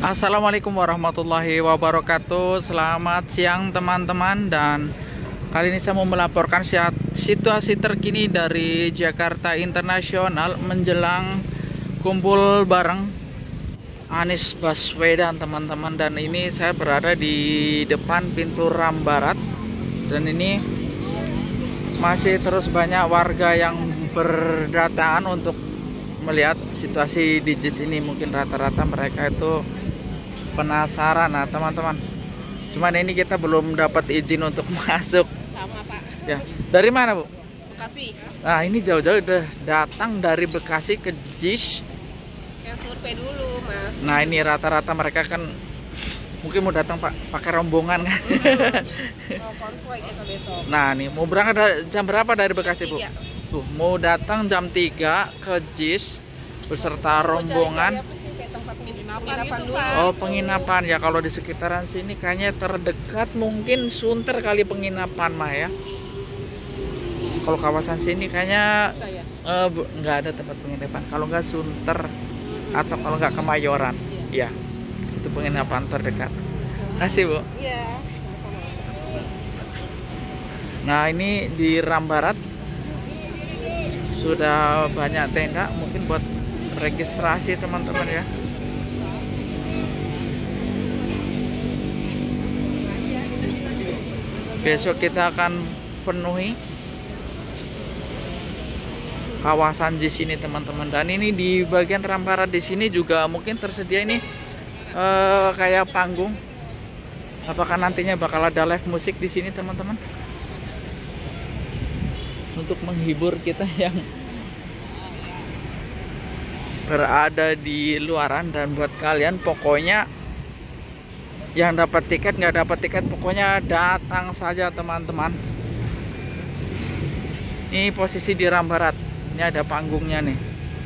Assalamualaikum warahmatullahi wabarakatuh. Selamat siang teman-teman, dan kali ini saya mau melaporkan situasi terkini dari Jakarta Internasional menjelang kumpul bareng Anies Baswedan teman-teman. Dan ini saya berada di depan pintu Ram Barat, dan ini masih terus banyak warga yang berdatangan untuk melihat situasi di JIS ini. Mungkin rata-rata mereka itu penasaran, nah teman-teman. Cuman ini kita belum dapat izin untuk masuk. Sama Pak. Ya, dari mana Bu? Bekasi. Nah ini jauh-jauh udah datang dari Bekasi ke JIS. Yang survei dulu Mas. Nah ini rata-rata mereka kan mungkin mau datang Pak pakai rombongan kan. Mau konvoy kita besok. Nah nih mau berangkat jam berapa dari Bekasi Bu? 3. Tuh mau datang jam 3 ke JIS beserta rombongan. Oh, penginapan ya. Kalau di sekitaran sini kayaknya terdekat mungkin Sunter kali penginapan mah ya. Kalau kawasan sini kayaknya nggak ada tempat penginapan. Kalau nggak Sunter atau kalau nggak Kemayoran, ya itu penginapan terdekat. Kasih Bu. Iya. Nah ini di Ram Barat sudah banyak tenda, mungkin buat registrasi teman-teman ya. Besok kita akan penuhi kawasan di sini teman-teman. Dan ini di bagian Ram Barat di sini juga mungkin tersedia ini kayak panggung. Apakah nantinya bakal ada live musik di sini teman-teman? Untuk menghibur kita yang berada di luaran. Dan buat kalian pokoknya yang dapat tiket, nggak dapat tiket, pokoknya datang saja teman-teman. Ini posisi di Ram Barat. Ini ada panggungnya nih.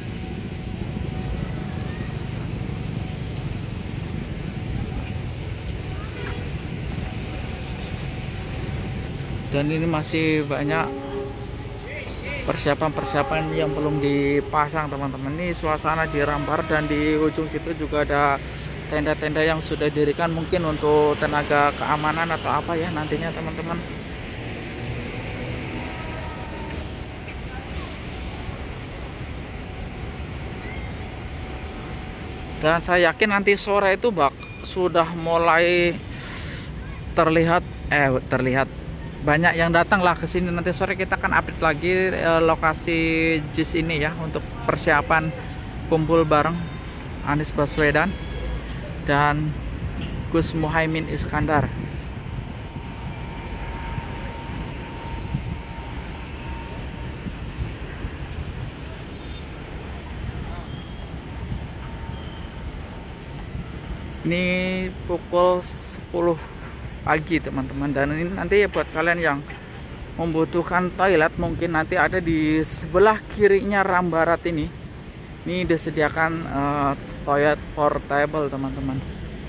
Dan ini masih banyak persiapan-persiapan yang belum dipasang teman-teman. Ini suasana di Ram Barat, dan di ujung situ juga ada tenda-tenda yang sudah didirikan mungkin untuk tenaga keamanan atau apa ya nantinya teman-teman. Dan saya yakin nanti sore itu sudah mulai terlihat banyak yang datang lah ke sini. Nanti sore kita akan update lagi lokasi JIS ini ya, untuk persiapan kumpul bareng Anies Baswedan dan Gus Muhaimin Iskandar. Ini pukul 10 pagi teman-teman. Dan ini nanti buat kalian yang membutuhkan toilet, mungkin nanti ada di sebelah kirinya Ram Barat ini. Ini disediakan toilet portable teman-teman.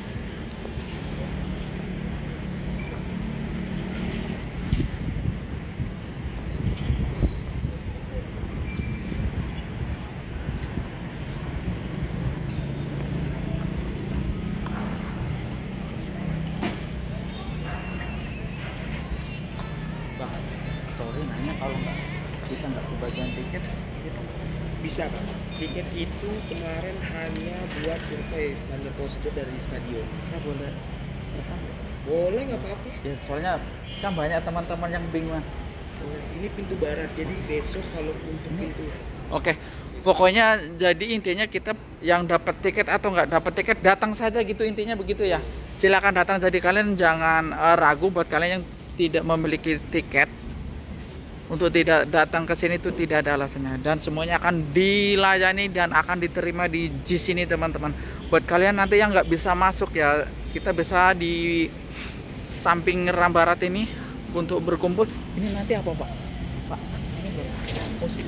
Sorry nanya, kalau kita nggak kebagian tiket kita bisa Pak. Tiket itu kemarin hanya buat survei standar prosedur dari stadion. saya boleh rekam nggak? Boleh, nggak apa-apa. Ya soalnya kan banyak teman-teman yang bingung. Ini pintu barat, jadi besok kalau untuk pintu. Oke, pokoknya jadi intinya kita yang dapat tiket atau nggak dapat tiket datang saja gitu, intinya begitu ya. Silakan datang, jadi kalian jangan ragu. Buat kalian yang tidak memiliki tiket untuk tidak datang ke sini itu tidak ada alasannya, dan semuanya akan dilayani dan akan diterima di JIS ini teman-teman. Buat kalian nanti yang nggak bisa masuk ya, kita bisa di samping Ram Barat ini untuk berkumpul. Ini nanti apa Pak? Pak, ini musik.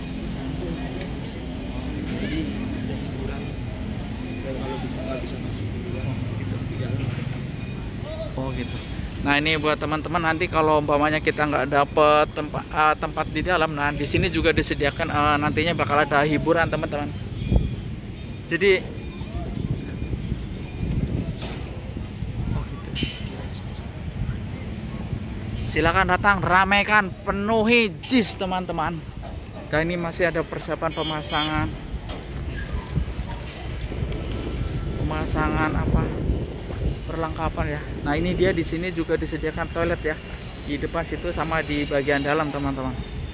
Jadi ada hiburan, dan kalau bisa nggak bisa masuk duluan gitu di dalam ada sama-sama. Oh gitu. Nah ini buat teman-teman, nanti kalau umpamanya kita nggak dapet tempat di dalam, nah di sini juga disediakan nantinya bakal ada hiburan teman-teman. Jadi Silakan datang, ramaikan, penuhi JIS teman-teman. Dan ini masih ada persiapan pemasangan apa? Perlengkapan ya. Nah, ini dia di sini juga disediakan toilet ya. Di depan situ sama di bagian dalam teman-teman.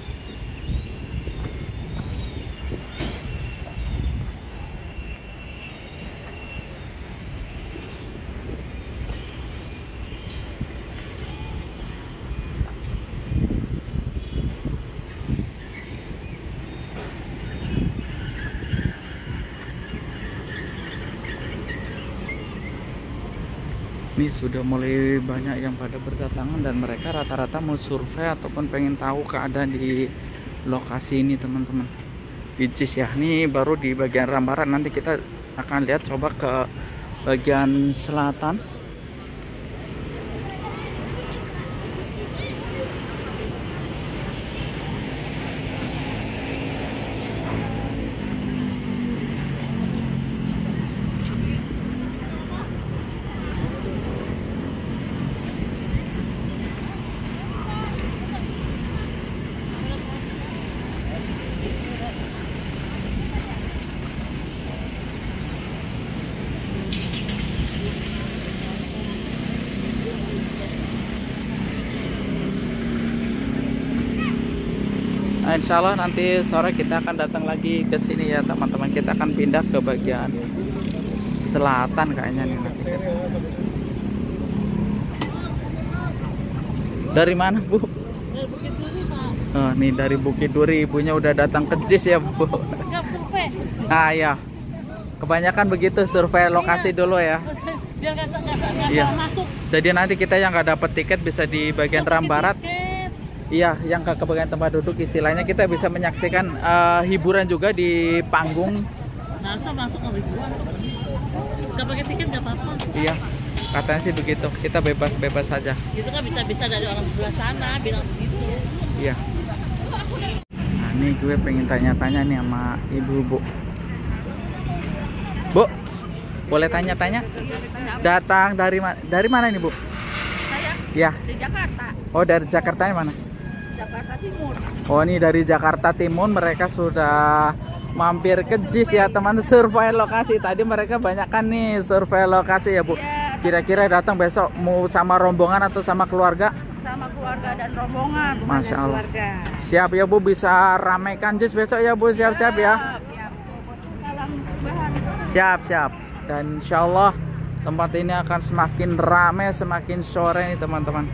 Ini sudah mulai banyak yang pada berdatangan dan mereka rata-rata mau survei ataupun pengen tahu keadaan di lokasi ini teman-teman. Di JIS ya, ini baru di bagian Rambaran, nanti kita akan lihat coba ke bagian selatan. Nah, insya Allah nanti sore kita akan datang lagi ke sini ya teman-teman. Kita akan pindah ke bagian selatan kayaknya nih nanti. Dari mana Bu? Dari Bukit Duri, Pak. Oh, nih dari Bukit Duri, ibunya udah datang ke JIS ya Bu. Enggak survei. Ah ya, kebanyakan begitu survei lokasi dulu ya. Biar nggak Iya. salah masuk. Jadi nanti kita yang nggak dapat tiket bisa di bagian Rambarat. Iya, yang ke bagian tempat duduk istilahnya kita bisa menyaksikan hiburan juga di panggung. Masa masuk ke ribuan? Nggak pakai tiket nggak apa-apa. Iya, katanya sih begitu. Kita bebas-bebas saja. Itu kan bisa dari orang sebelah sana bilang begitu. Iya. Nah, ini gue pengen tanya-tanya nih sama ibu Bu. Bu, boleh tanya-tanya? Datang dari mana nih Bu? Saya Ya. di Jakarta. Oh, dari Jakarta mana? Jakarta Timur. Oh, ini dari Jakarta Timur, mereka sudah mampir ke JIS ya teman, survei lokasi. Tadi mereka banyak kan nih survei lokasi ya Bu. Kira-kira datang besok mau sama rombongan atau sama keluarga? Sama keluarga dan rombongan, bukan Masya dari Allah. keluarga. Siap ya Bu, bisa ramaikan JIS besok ya Bu, siap-siap ya. Salam perubahan. Siap-siap. Dan insya Allah tempat ini akan semakin ramai semakin sore nih teman-teman.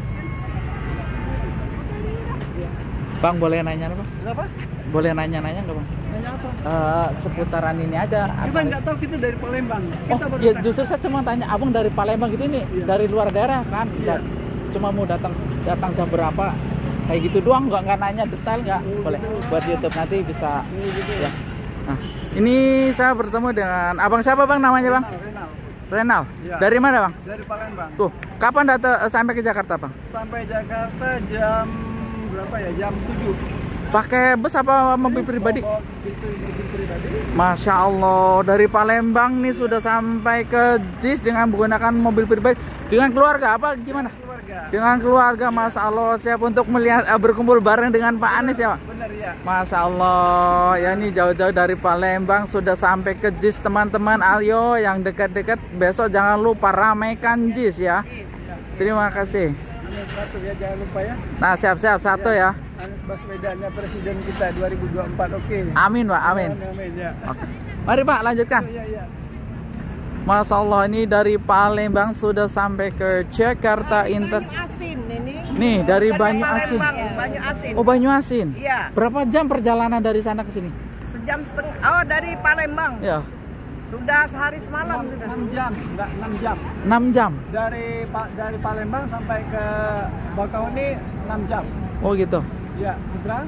Bang, boleh nanya apa? Kenapa? Boleh nanya-nanya nggak Bang? Nanya apa? Seputaran ini aja. Kita nggak tahu, kita dari Palembang. Oh, Kita baru ya datang. justru saya cuma tanya, abang dari Palembang gitu ini, Iya. dari luar daerah kan? Iya. Cuma mau datang jam berapa? Kayak gitu doang, nggak nanya detail nggak? Boleh. Buat YouTube nanti bisa. Gitu Ya. Nah, ini saya bertemu dengan abang siapa Bang namanya Bang? Renal. Renal. Iya. Dari mana Bang? Dari Palembang. Tuh, kapan datang sampai ke Jakarta Bang? Sampai Jakarta jam berapa ya? Jam 7. Pakai bus apa mobil pribadi? Itu mobil pribadi. Masya Allah, dari Palembang nih sudah sampai ke JIS dengan menggunakan mobil pribadi. Dengan keluarga apa gimana? Keluarga. Dengan keluarga, Masya Allah, siap untuk melihat berkumpul bareng dengan Pak Anies ya Pak? Benar ya. Masya Allah, ya ini jauh-jauh dari Palembang sudah sampai ke JIS teman-teman. Ayo yang dekat-dekat besok jangan lupa ramaikan JIS ya. Terima kasih. Anies satu ya, jangan lupa ya. Nah, siap-siap satu ya. Anies Baswedannya presiden kita 2024. Oke. Amin Pak, amin. Amin ya. Oke. Mari Pak, lanjutkan. Iya, iya. Masya Allah, ini dari Palembang sudah sampai ke Jakarta Inter. Banyu Asin ini. Nih dari Banyu Asin. Banyu Asin. Oh, Banyu Asin. Iya. Berapa jam perjalanan dari sana ke sini? Sejam setengah. Oh, dari Palembang. Ya, Sudah sehari semalam sudah. 6 jam, enggak 6 jam. 6 jam. Dari Palembang sampai ke Bakauheni 6 jam. Oh gitu. Ya, nyebrang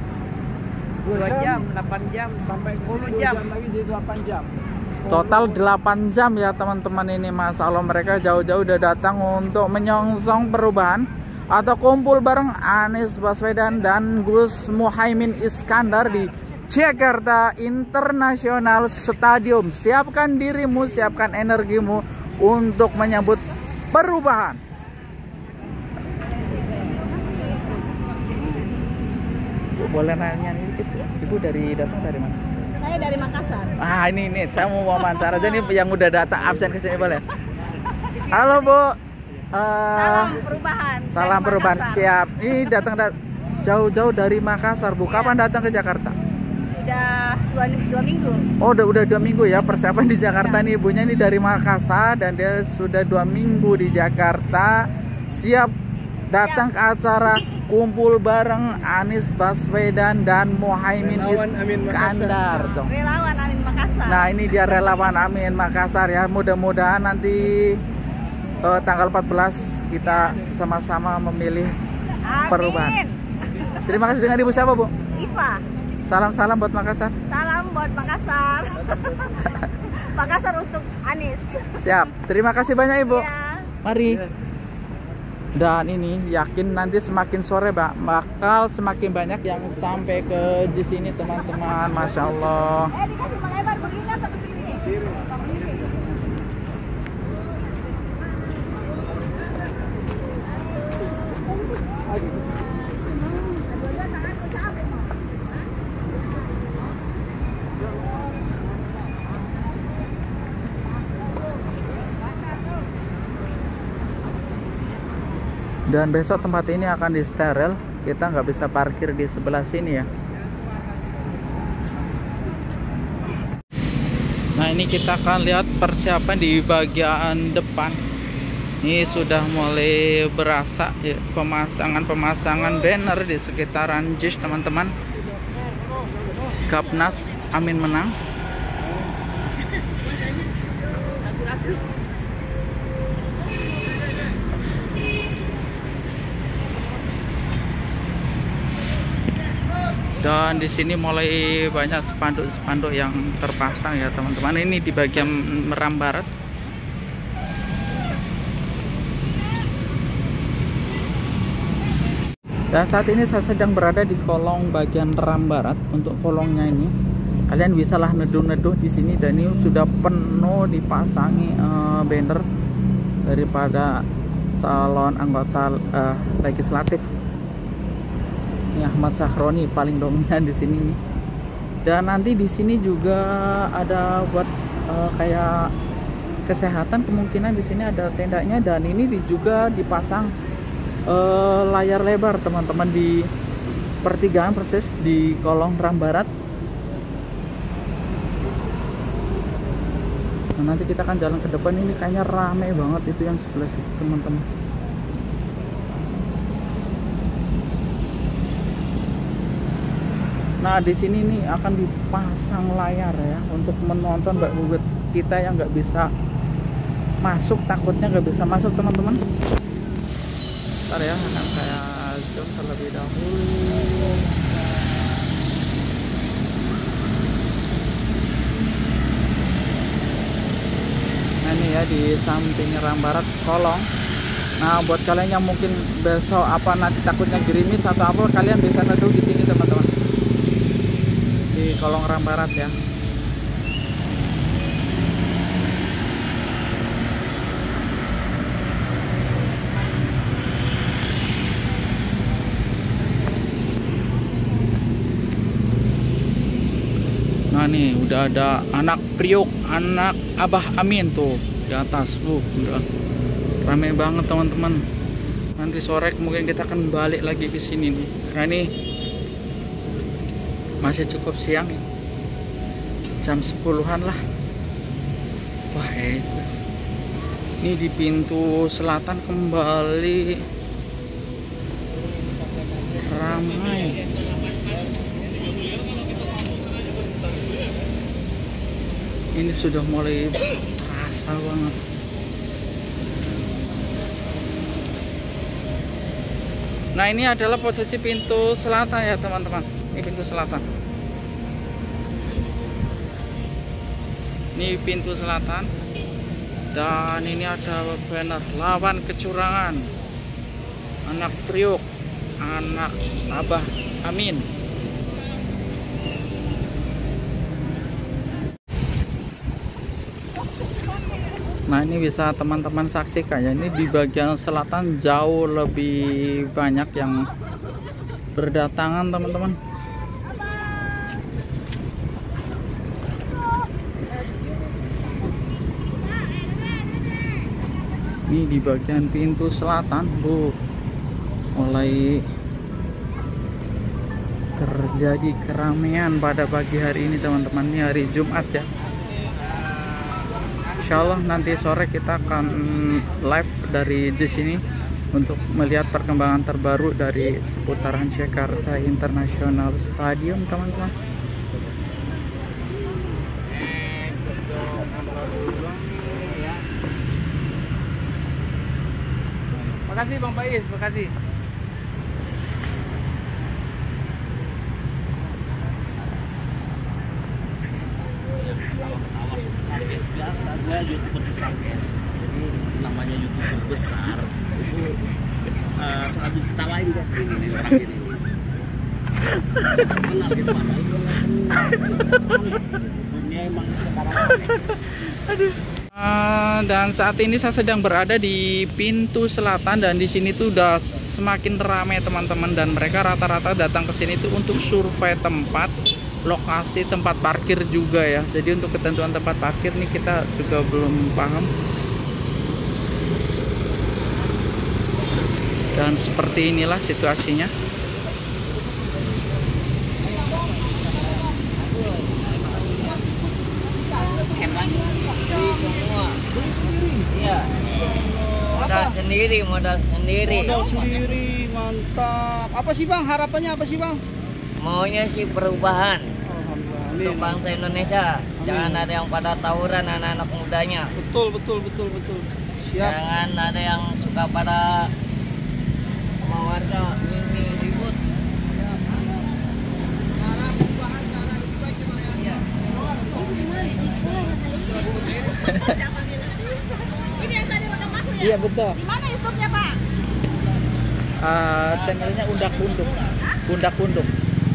2 jam, 8 jam. sampai ke sini 10 2 jam. jam lagi jadi 8 jam. Total 8 jam ya teman-teman ini. Masya Allah, mereka jauh-jauh udah datang untuk menyongsong perubahan atau kumpul bareng Anies Baswedan dan Gus Muhaimin Iskandar di Jakarta International Stadium. Siapkan dirimu, siapkan energimu untuk menyambut perubahan. Bu, boleh nanya nih, Ibu datang dari mana? Saya dari Makassar. Ini saya mau wawancara aja nih yang udah datang absen ke sini boleh. Halo Bu. Salam perubahan. Salam dari perubahan, Makassar. siap. Ini datang jauh-jauh dari Makassar, Bu. Kapan datang ke Jakarta? Sudah dua minggu. Oh, udah 2 minggu ya persiapan di Jakarta nih. Ibunya ini dari Makassar dan dia sudah 2 minggu di Jakarta. Siap datang ke acara kumpul bareng Anies Baswedan dan Muhaimin Iskandar dong. Relawan Amin Makassar. Nah, ini dia relawan Amin Makassar ya. Mudah-mudahan nanti tanggal 14 kita sama-sama memilih Amin. perubahan. Terima kasih. Dengan Ibu siapa, Bu? Iva. Salam-salam buat Makassar. Salam buat Makassar. Makassar untuk Anies. Siap. Terima kasih banyak, Ibu. Ya. Mari. Dan ini yakin nanti semakin sore, Mbak, bakal semakin banyak yang sampai ke di sini, teman-teman. Masya Allah. Dikasih Bang Ebar begini atau begini? Dan besok tempat ini akan disteril. Kita nggak bisa parkir di sebelah sini ya. Nah, ini kita akan lihat persiapan di bagian depan. Ini sudah mulai berasa ya, pemasangan banner di sekitaran JIS, teman-teman. Gapnas Amin menang. Dan di sini mulai banyak spanduk-spanduk yang terpasang ya, teman-teman. Ini di bagian Meram Barat. Dan saat ini saya sedang berada di kolong bagian Meram Barat. Untuk kolongnya ini, kalian bisalah neduh-neduh di sini, dan ini sudah penuh dipasangi banner daripada calon anggota legislatif. Ini Ahmad Sahroni paling dominan di sini nih. Dan nanti di sini juga ada buat kayak kesehatan, kemungkinan di sini ada tendanya, dan ini juga dipasang layar lebar, teman-teman, di pertigaan persis di kolong Meram Barat. Nah, nanti kita akan jalan ke depan, ini kayaknya rame banget itu yang sebelah situ, teman-teman. Nah, di sini nih akan dipasang layar ya untuk menonton buat kita yang nggak bisa masuk, takutnya nggak bisa masuk, teman-teman. Bentar ya, akan saya zoom terlebih dahulu. Nah, ini ya di samping Meram Barat kolong. Nah, buat kalian yang mungkin besok nanti takutnya gerimis atau apa, kalian bisa neduh di sini, teman-teman. Di kolong Meram Barat ya. Nah, nih udah ada anak Priok, anak Abah Amin tuh di atas. Udah ramai banget, teman-teman. Nanti sore mungkin kita akan balik lagi ke sini nih. Karena ini masih cukup siang, jam 10-an lah. Wah, ini di pintu selatan kembali ramai. Ini sudah mulai terasa banget. Nah, ini adalah posisi pintu selatan ya, teman-teman. Ini pintu selatan. Ini pintu selatan. Dan ini ada banner lawan kecurangan. Anak Priok, anak Abah Amin. Nah, ini bisa teman-teman saksikan ya, ini di bagian selatan jauh lebih banyak yang berdatangan teman-teman. Ini di bagian pintu selatan, Bu, mulai terjadi keramaian pada pagi hari ini teman-teman. Ini hari Jumat ya. Insya Allah nanti sore kita akan live dari di sini untuk melihat perkembangan terbaru dari seputaran Jakarta International Stadium teman-teman. Makasih Bang Faiz, makasih. Biasa, gue YouTuber besar guys. Jadi namanya YouTuber besar itu selalu ditawain guys ini orang ini. Kenal gitu dunia emang sekarang. Aduh. Dan saat ini saya sedang berada di pintu selatan dan di sini tuh udah semakin ramai teman-teman, dan mereka rata-rata datang ke sini tuh untuk survei tempat, lokasi tempat parkir juga ya. Jadi untuk ketentuan tempat parkir nih kita juga belum paham. Dan seperti inilah situasinya. Iya. Modal sendiri. Modal sendiri, mantap. Apa sih Bang, harapannya apa sih Bang? Maunya sih perubahan untuk Amin. bangsa Indonesia. Jangan ada yang pada tawuran anak-anak mudanya. Betul. Siap. Jangan ada yang suka pada sama warga ini ribut. Ini yang tadi rekam aku ya? Iya betul. Di mana YouTube-nya, Pak? Channelnya Undak Unduk. Undak Unduk.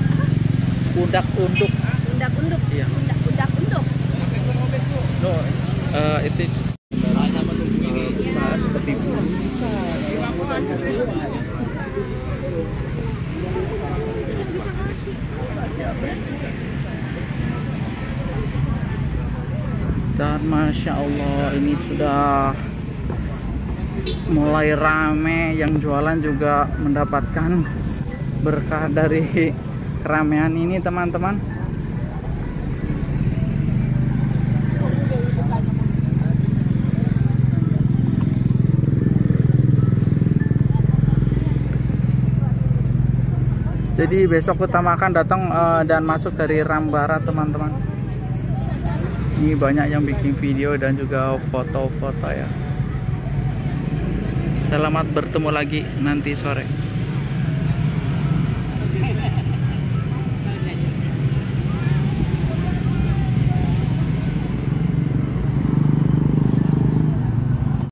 Undak-unduk. Iya. Undak-unduk. No, it is Besar seperti bulu. dan Masya Allah ini sudah mulai rame, yang jualan juga mendapatkan berkah dari keramaian ini teman-teman. Jadi besok utamakan datang dan masuk dari Ram Barat teman-teman. Ini banyak yang bikin video dan juga foto-foto ya. Selamat bertemu lagi nanti sore.